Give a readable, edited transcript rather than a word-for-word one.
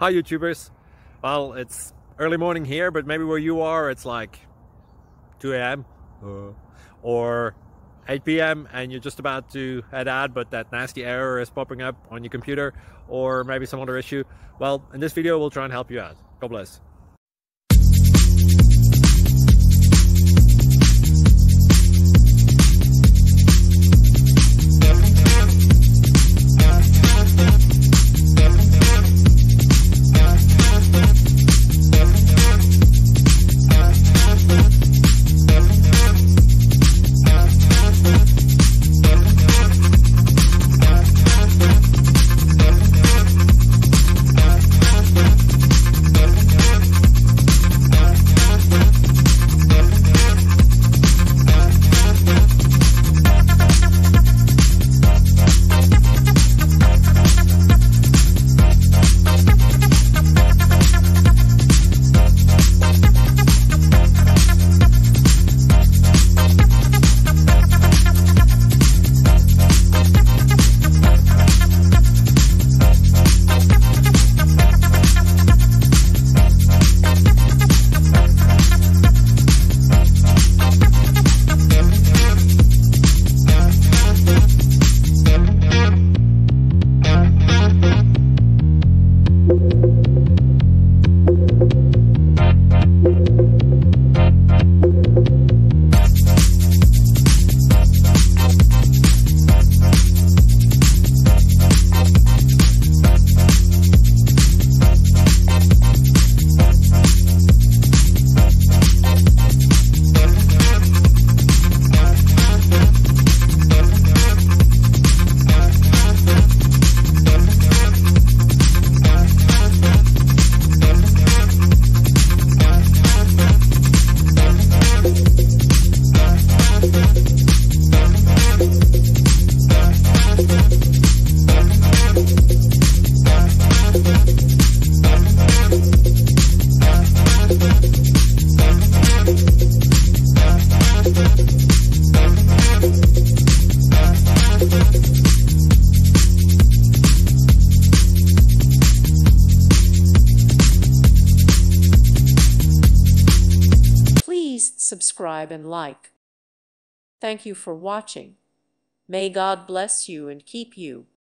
Hi YouTubers. Well, it's early morning here, but maybe where you are it's like 2 a.m. or 8 p.m. and you're just about to head out, but that nasty error is popping up on your computer, or maybe some other issue. Well, in this video we'll try and help you out. God bless. Please subscribe and like. Thank you for watching. May God bless you and keep you.